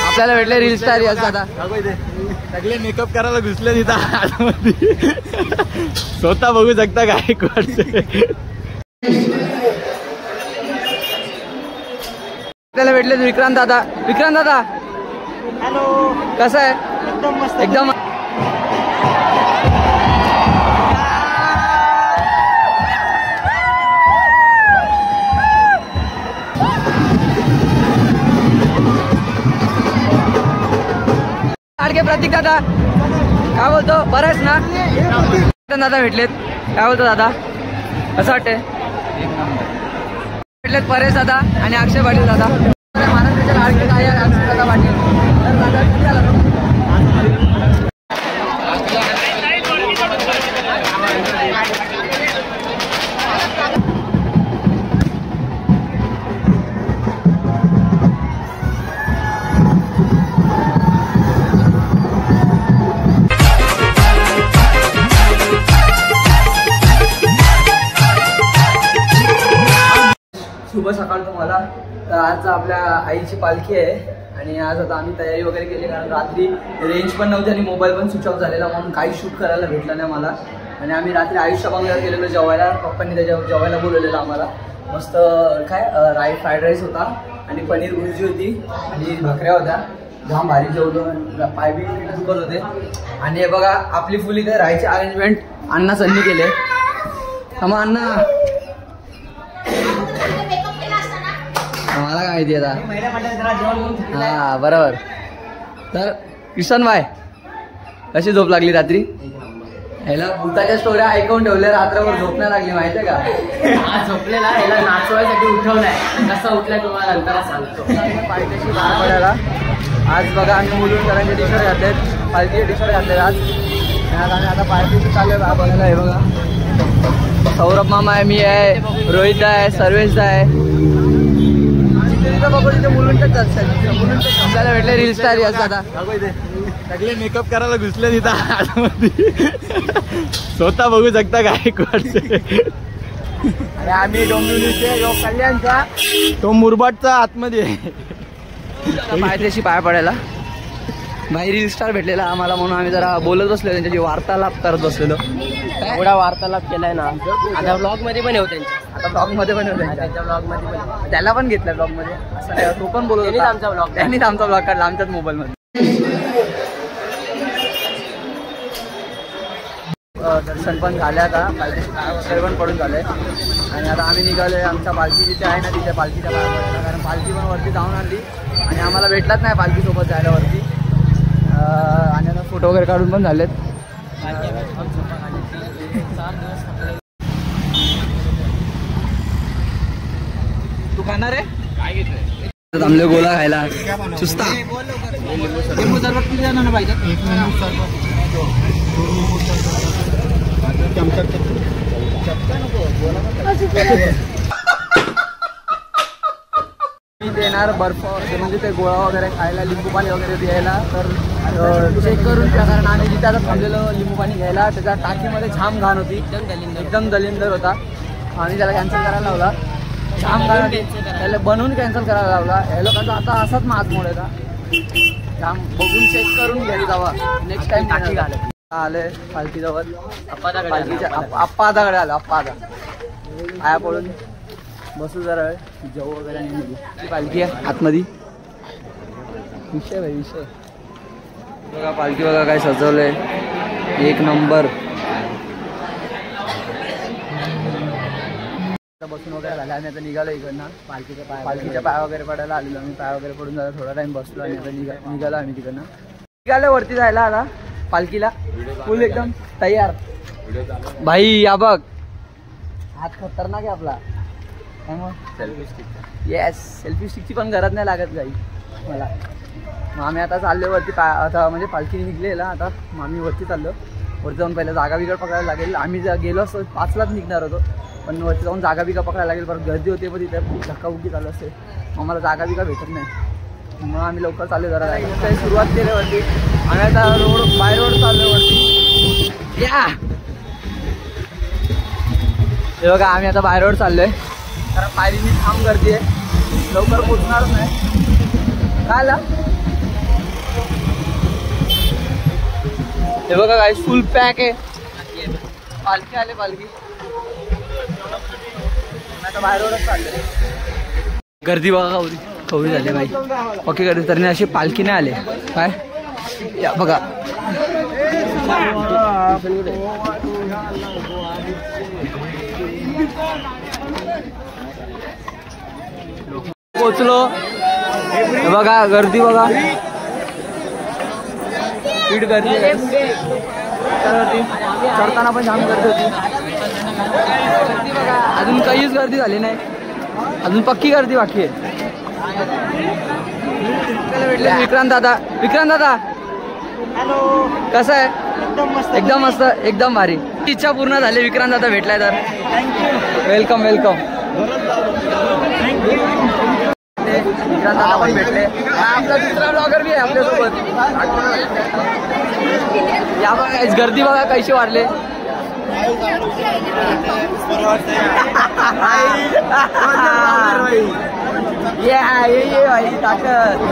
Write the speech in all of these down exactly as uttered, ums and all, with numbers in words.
आपल्याला भेटले reel star यश दादा. सगळे मेकअप करायला घुसले तिथं स्वतः बघू शकता गायकवाडचे. आपल्याला भेटले विक्रांत दादा. विक्रांत दादा हॅलो, कसं आहे? एकदम मस्त. एकदम लाडके प्रतीक दादा काय बोलतो? बरं आहेस ना? दादा भेटलेत. काय बोलतो दादा? कसं वाटतंय? भेटलेत परेश दादा आणि अक्षय पाटील दादा. महाराष्ट्राचे लाडके काय अक्षय दादा पाटील. तर दादा किती झाला तो? शुभ सकाळ तुम्हाला. तर आज आपल्या आईची पालखी आहे आणि आज आता आम्ही तयारी वगैरे केली, कारण रात्री रेंज पण नव्हती आणि मोबाईल पण स्विच ऑफ झालेला, म्हणून काही शूट करायला भेटलं नाही मला. आणि आम्ही रात्री आयुष्या बंगल्यावर गेलेलो जेवायला. पप्पांनी त्याच्या जेवायला बोलवलेलं आम्हाला. मस्त काय राईस फ्राईड राईस होता आणि पनीर भुर्जी होती आणि भाकऱ्या होत्या. जाम भारी जेवलो, पाय बी दुखत होते. आणि हे बघा आपली फुल इथे राहायची अरेंजमेंट अण्णा सन्नी केले. मग अण्णा मला काय माहिती आता. हा बरोबर. तर किशन भाई कशी झोप लागली रात्री? ह्याला भूताच्या स्टोऱ्या ऐकून ठेवल्या, रात्रभर झोप नाही लागली माहितीये का? आज झोपलेला ह्याला नाचवायसाठी उठवलाय. कसा उठलाय तुम्हाला नंतर सांगतो. पालखीची बाहेर पडायला आज बघा आम्ही मुलुंडकरांचे टी शर्ट घातलेत, पालखीचे टी शर्ट घातलेत आज. आणि आम्ही आता पालखीची चालू आहे बघायला. हे बघा सौरभ मामा आहे, मी आहे, रोहित आहे, सर्वेश आहे. आपल्याला भेटले रील स्टार यश दादा. सगळे मेकअप करायला घुसले तिथं स्वतः बघू शकता गायकवाडचे. आणि आम्ही डोंबिवलीचे योग कल्याणचा तो मुरबाडचा आतमध्ये पायथ्याशी पाय पडायला. बाहेर रील स्टार भेटलेला आम्हाला, म्हणून आम्ही जरा बोलत बसलो, त्यांच्याशी वार्तालाप करत बसलेलो. एवढा वार्तालाप केलाय ना. आता ब्लॉग मध्ये पण येऊ त्यांच्या. आता ब्लॉग मध्ये पण होते, त्यांच्या ब्लॉग मध्ये पण त्याला पण घेतलं ब्लॉग मध्ये. असं नाही, तो पण बोलत होता. आमचा ब्लॉग त्यांनीच आमचा ब्लॉग काढला आमच्याच मोबाईल मध्ये. दर्शन पण झाले, आता पालखीचे पाय वगैरे पण पडून झाले. आणि आता आम्ही निघालोय आमच्या पालखी जिथे आहे ना तिथे पालखीच्या पाया पडायला, कारण पालखी पण वरती जाऊन आणली आणि आम्हाला भेटलाच नाही पालखीसोबत जायला वरती. आणि आता फोटो वगैरे काढून पण झालेत. तू खाणार आहे काय? घेतलंय थांबले गोला खायला सुस्ता. देणार बर्फ म्हणजे ते गोळा वगैरे खायला, लिंबू पाणी वगैरे द्यायला. तर चेक करून त्या, कारण आम्ही जिथे आता थांबलेलो लिंबू पाणी घ्यायला, त्याच्या टाकीमध्ये छान घाण होती, एकदम दलिंदर एकदम दलिंदर होता. आणि त्याला कॅन्सल करायला लावला. छान घाण होती, त्याला बनवून कॅन्सल करायला लावला. या लोकांचा आता असाच माज मोड का छान बघून चेक करून घ्यायला जावा. नेक्स्ट टाइम टाकी घाले आले पालखीजवळ. पालखीच्या आप्पा आदाकडे आलं. आप्पा आदा आया पडून बसू जरा जेव वगैरे आणि पालखी आहे आतमध्ये. विषय भाई विषय बघा. पालखी बघा काय सजवलंय, एक नंबर. बसून वगैरे झालं आणि आता निघालो इकडनं. पालखीच्या पाय पालखीच्या पाय वगैरे पडायला आलेलो आम्ही. पाय वगैरे पडून जरा थोडा टाइम बसलो आणि आता निघा निघालो आम्ही तिकडनं. निघालो वरती जायला आता पालखीला. फुल एकदम तयार भाई. या बघ हात खतरनाक आहे आपला. काय मग सेल्फी स्टिक. येस सेल्फी स्टिकची पण गरज नाही लागत काही मला. मग आम्ही आता चाललो वरती. पा आता म्हणजे पालखी निघलेला आता. मग आम्ही वरती चाललो. वरती जाऊन पहिलं जागा बिगा पकडायला लागेल. आम्ही जर गेलो असतो पाचलाच निघणार होतो, पण वरती जाऊन जागा बिगा पकडायला लागेल. परत गर्दी होते, पण तिथे धक्काबुक्की चालू असते, मग मला जागा बिगा भेटत नाही. मग आम्ही लवकर चाललो. जरा काही सुरुवात केली वरती. आम्ही आता रोड बाय रोड चाललो वरती. या हे बघा आम्ही आता बाय रोड चाललोय, कारण पायरीनी थांब गर्दी आहे, लवकर पोचणारच नाही. काय आला हे बघा काय फुल पॅक आहे. पालखी आले पालखी आता बाहेरवरच चालले. गर्दी बघा कवरी कवरी झाली बाई. ओके गर्दी तर अशी पालखी नाही आले काय या बघा. पोचलो बघा गर्दी बघा स्पीड गर्दी चढताना पण जाम गर्दी होती. गर्दी बघा अजून काहीच गर्दी झाली नाही. अजून पक्की गर्दी बाकी आहे. भेटले विक्रांत दादा. विक्रांत दादा हॅलो कसं आहे? एकदम मस्त एकदम मस्त एकदम भारी. इच्छा पूर्ण झाली विक्रांत दादा भेटलाय तर वेलकम वेलकम. विक्रांत दादा पण भेटले. आपला दुसरा ब्लॉगर बी आहे आपल्यासोबत. या बघा गर्दी बघा कशी वाढले. ये ये ये भाई ताकद.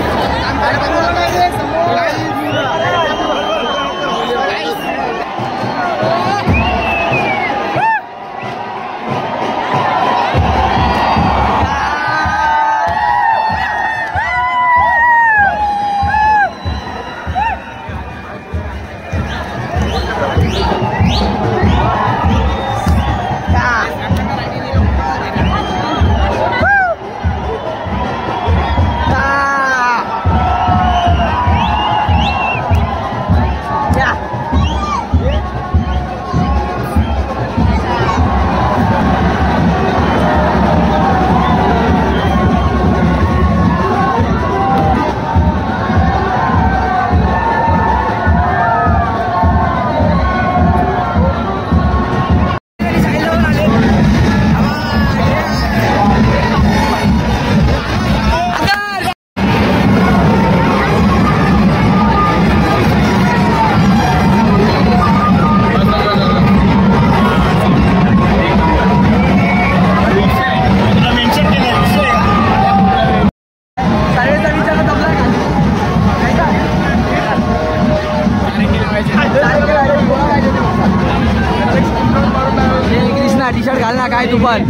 टी शर्ट घाल ना काय तू पण.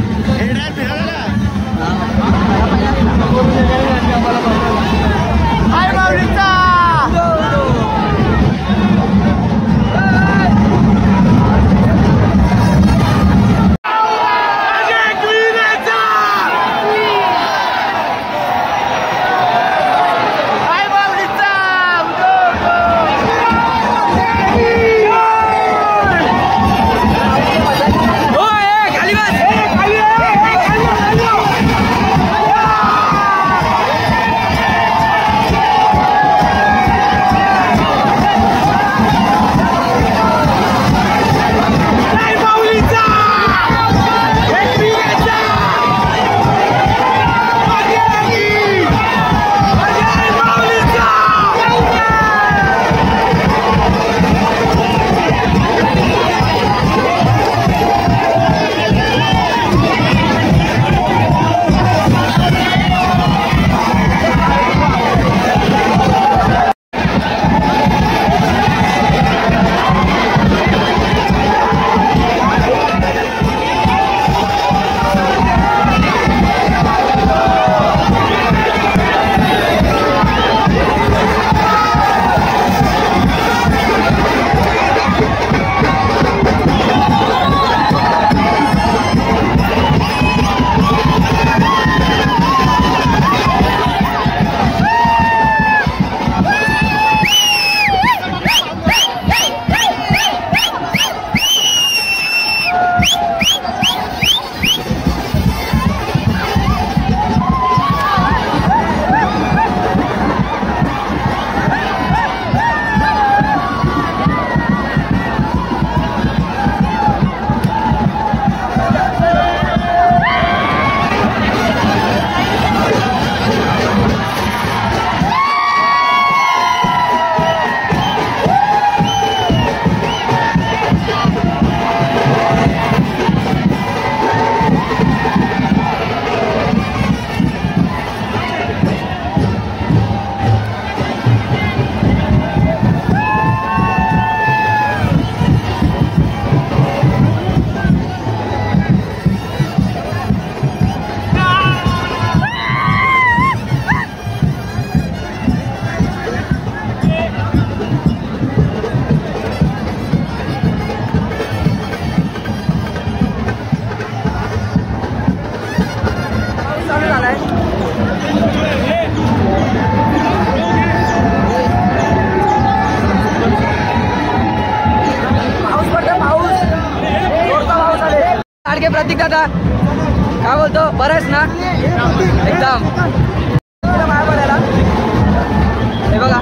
कार्तिक दादा काय बोलतो, बरं आहेस ना एकदम? बाहेर पडायला हे बघा.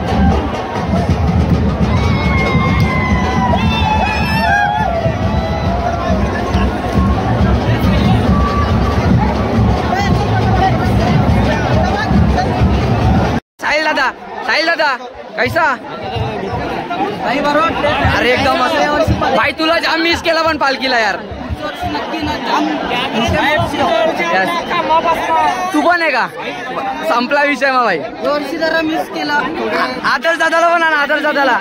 साहिल दादा, साहिल दादा कैसा? अरे एकदम मस्त भाई. तुला जाम मिस केला पण पालखीला यार. तू पण आहे का? संपला विषय मग भाई. वर्षी जरा मिस केला. आदर्श दादाला पण ना, आदर्श दादाला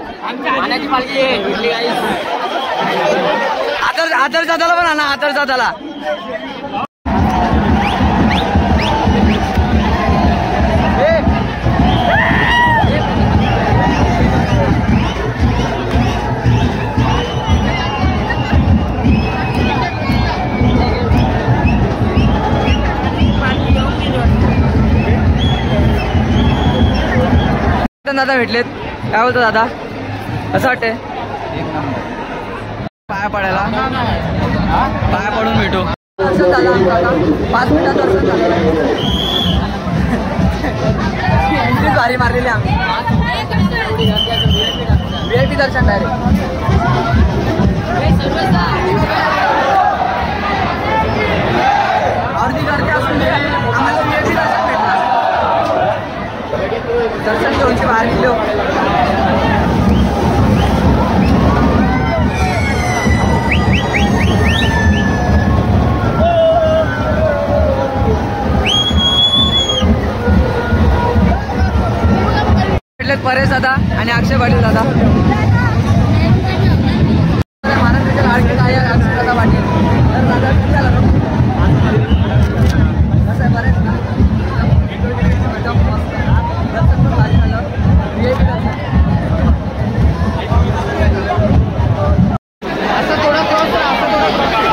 आदर्श आदर्श दादाला पण ना, आदर्श दादाला. दादा भेटलेत, काय बोलतो दादा? असं वाटतंय पाया पडायला, पाया पडून भेटू. दर्शन झालं पाच मिनिटात, दर्शन झालं. एंट्री भारी मारलेली आम्ही, व्ही आय पी दर्शन डायरेक्ट. अर्धी गर्दी असून आम्हाला व्ही आय पी दर्शन भेटलं. दर्शन घेऊनची बाहेर निघलो. परेश दादा आणि अक्षय पाटील दादा, महाराष्ट्राच्या लाडके गायक अक्षय दादा पाटील. तर दादा कसं आहे बरेच ना, दर्शन पण भारी झालं. व्ही आय पी दर्शन असं थोडं थोडं असं थोडं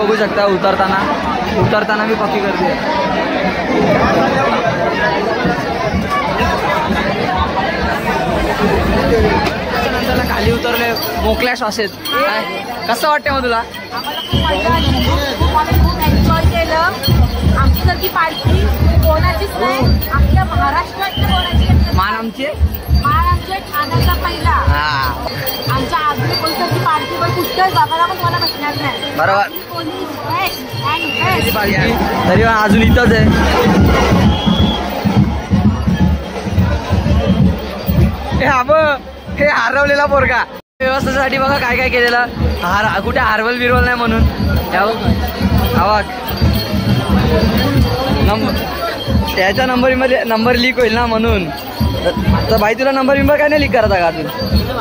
बघू शकता उतरताना उतरताना मी पक्की करते. त्याच्यानंतर खाली उतरले मोकळ्या श्वासेत. कसं वाटतं मग तुला? खूप एन्जॉय केलं. आमच्यासारखी पार्टी कोणाचीच नाही, आपल्या महाराष्ट्रातल्या कोणाची मान आमची मान आमच्या ठाण्याचा पहिला. आमच्या आजूला कोणत्याची पार्टीवर कुठल्याच बघायला पण मला भेटणार नाही. बरोबर. Police best and best. तरी अजून इथंच आहे. हे आब हे हरवलेला पोरगा व्यवस्थेसाठी बघा काय काय केलेलं. हार कुठे हारवल बिरवल नाही म्हणून आवाज नंबर त्याच्या नंबरमध्ये नंबर लीक होईल ना म्हणून. तर भाई तुला नंबर बिंबर काय नाही लीक करायचा का अजून?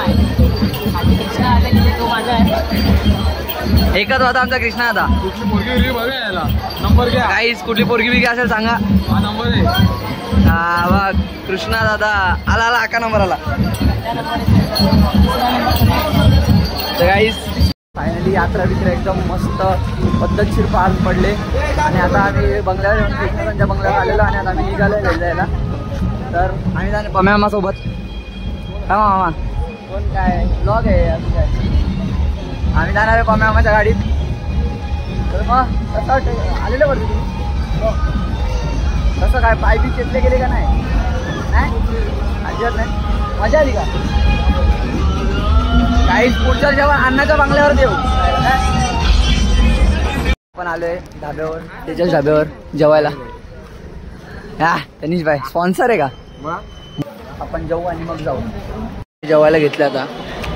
एकच होता आमचा कृष्णा आता. नंबर घ्या. काहीच कुठली पोरगी बिगी असेल सांगा. नंबर आहे. हा बघ कृष्णा दादा आला आला अका नंबर आला. तर गाईस फायनली यात्रा बित्रा एकदम मस्त पद्धतशीर पार पडले आणि आता आम्ही बंगल्यावर येऊन कृष्णाच्या बंगल्यावर आलेलो आणि आता आम्ही निघालो घरी जायला. तर आम्ही जाणे पम्या मामा सोबत. हा मामा कोण काय ब्लॉग आहे असं काय. आम्ही जाणार आहे पम्या मामाच्या गाडीत. तर मग कसं वाटतं आलेलं वरती तुम्ही? कसं काय पाय बी चेतले गेले का नाही? अजिबात नाही. मजा आली का? काही पुढच्या जेव्हा अन्नाच्या बंगल्यावर देऊ. आपण आलोय ढाब्यावर तेजस ढाब्यावर जेवायला. हा तनिष भाई स्पॉन्सर आहे का? आपण जाऊ आणि मग जाऊ. जेवायला घेतलं आता.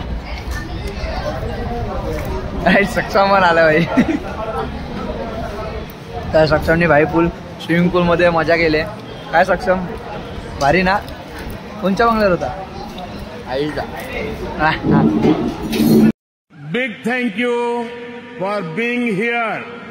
सक्षमवर आलं भाई. तर सक्षमने भाई पूल स्विमिंग पूल मध्ये मजा केली. काय सक्षम भारी ना? कोणच्या बंगल्यावर होता? आईचा. Big thank you for being here.